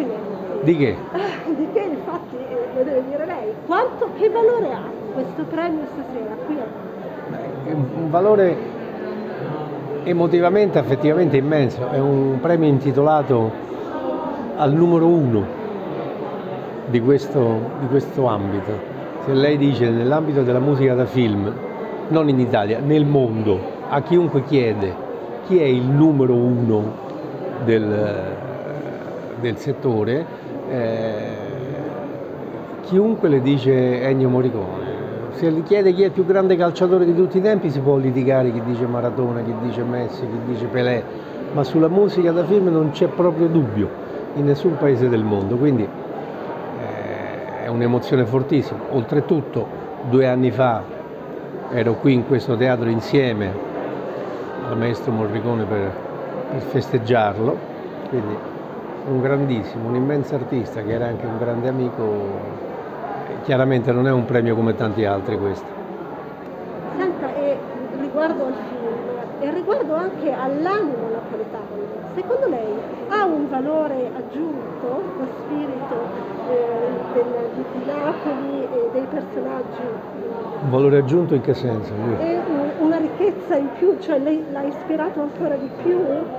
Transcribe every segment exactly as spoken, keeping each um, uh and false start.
complimenti. Di che? Di che infatti eh, lo deve dire lei. Quanto, che valore ha questo premio stasera qui a È un valore emotivamente, affettivamente immenso. È un premio intitolato al numero uno di questo, di questo ambito. Se lei dice nell'ambito della musica da film, non in Italia, nel mondo, a chiunque chiede chi è il numero uno del, del settore, eh, chiunque le dice Ennio Morricone. Se gli chiede chi è il più grande calciatore di tutti i tempi si può litigare, chi dice Maradona, chi dice Messi, chi dice Pelé, ma sulla musica da film non c'è proprio dubbio in nessun paese del mondo, quindi eh, è un'emozione fortissima. Oltretutto due anni fa ero qui in questo teatro insieme al maestro Morricone per, per festeggiarlo, quindi un grandissimo, un immenso artista che era anche un grande amico. Chiaramente non è un premio come tanti altri questo. Senta, e riguardo al film, e riguardo anche all'animo napoletano, secondo lei ha un valore aggiunto lo spirito eh, del, di, di Napoli e dei personaggi? Un valore aggiunto in che senso? E un, una ricchezza in più, cioè lei l'ha ispirato ancora di più?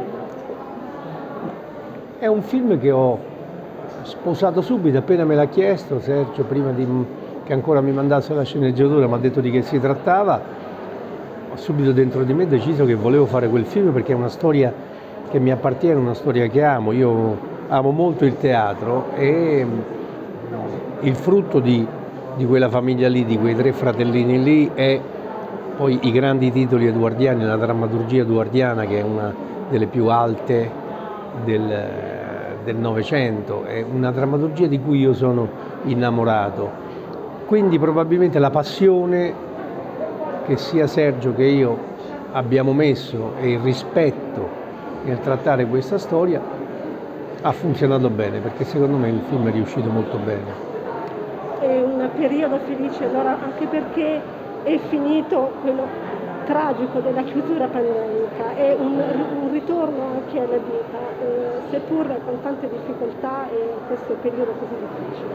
È un film che ho sposato subito, appena me l'ha chiesto Sergio, prima di, che ancora mi mandasse la sceneggiatura, mi ha detto di che si trattava, ho subito dentro di me deciso che volevo fare quel film perché è una storia che mi appartiene, una storia che amo. Io amo molto il teatro e il frutto di, di quella famiglia lì, di quei tre fratellini lì, è poi i grandi titoli eduardiani, la drammaturgia eduardiana che è una delle più alte del del Novecento, è una drammaturgia di cui io sono innamorato, quindi probabilmente la passione che sia Sergio che io abbiamo messo e il rispetto nel trattare questa storia ha funzionato bene, perché secondo me il film è riuscito molto bene. È un periodo felice allora, anche perché è finito quello tragico della chiusura pandemica, è un, un ritorno anche alla vita, eh, seppur con tante difficoltà in questo periodo così difficile.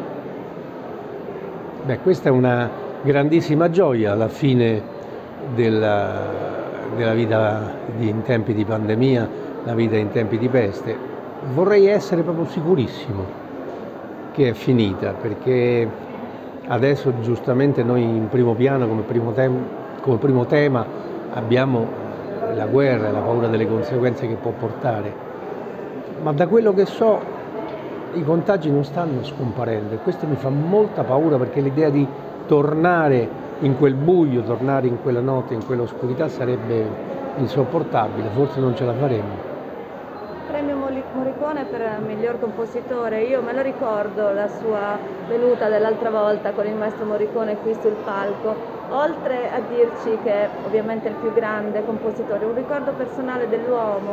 Beh, questa è una grandissima gioia alla fine della, della vita di, in tempi di pandemia, la vita in tempi di peste. Vorrei essere proprio sicurissimo che è finita, perché adesso giustamente noi in primo piano come primo tema come primo tema abbiamo la guerra e la paura delle conseguenze che può portare, ma da quello che so i contagi non stanno scomparendo e questo mi fa molta paura, perché l'idea di tornare in quel buio, tornare in quella notte, in quell'oscurità sarebbe insopportabile, forse non ce la faremmo. Premio Morricone per miglior compositore, io me lo ricordo la sua venuta dell'altra volta con il maestro Morricone qui sul palco. Oltre a dirci che ovviamente è il più grande compositore, un ricordo personale dell'uomo?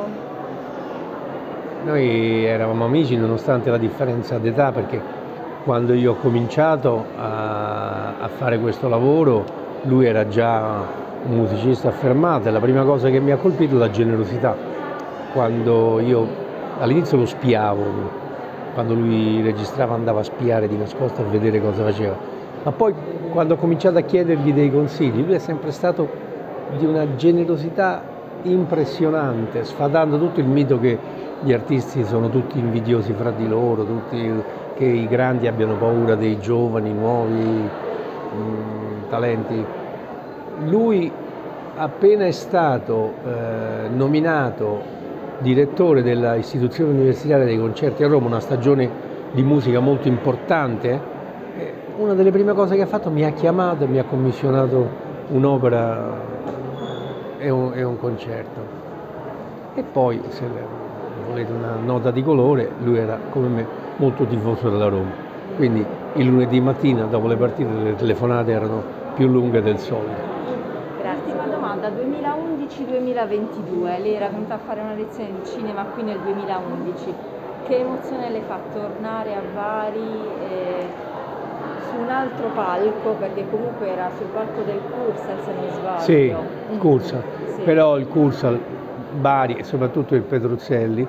Noi eravamo amici nonostante la differenza d'età, perché quando io ho cominciato a, a fare questo lavoro lui era già un musicista affermato e la prima cosa che mi ha colpito è la generosità. Quando io all'inizio lo spiavo, quando lui registrava andava a spiare di nascosto a vedere cosa faceva. Ma poi quando ho cominciato a chiedergli dei consigli, lui è sempre stato di una generosità impressionante, sfatando tutto il mito che gli artisti sono tutti invidiosi fra di loro, tutti, che i grandi abbiano paura dei giovani, nuovi mh, talenti. Lui appena è stato eh, nominato direttore della istituzione universitaria dei concerti a Roma, una stagione di musica molto importante, una delle prime cose che ha fatto mi ha chiamato e mi ha commissionato un'opera e un, e un concerto. E poi, se volete una nota di colore, lui era come me molto tifoso della Roma, quindi il lunedì mattina dopo le partite le telefonate erano più lunghe del solito. Grazie. Ultima domanda, duemilaundici duemilaventidue, lei era venuta a fare una lezione di cinema qui nel duemilaundici, che emozione le fa tornare a Bari eh, su un altro palco, perché comunque era sul palco del Cursal se non sbaglio? Sì, mm. Cursal, sì. Però il Cursal, Bari e soprattutto il Petruzzelli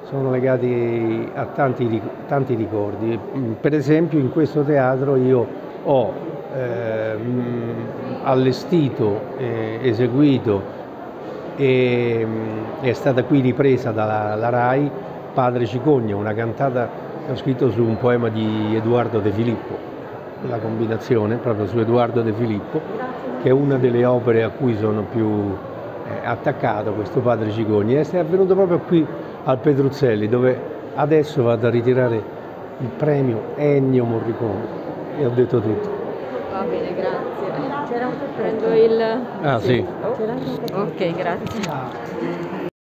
sono legati a tanti, tanti ricordi. Per esempio in questo teatro io ho eh, allestito, eh, eseguito e è stata qui ripresa dalla RAI Padre Cicogna, una cantata che ho scritto su un poema di Edoardo De Filippo, la combinazione proprio su Edoardo De Filippo, che è una delle opere a cui sono più eh, attaccato, questo Padre Cicogna, e è avvenuto proprio qui al Petruzzelli, dove adesso vado a ritirare il premio Ennio Morricone e ho detto tutto. Va bene, grazie. Prendo il... Ah sì. Ok, grazie.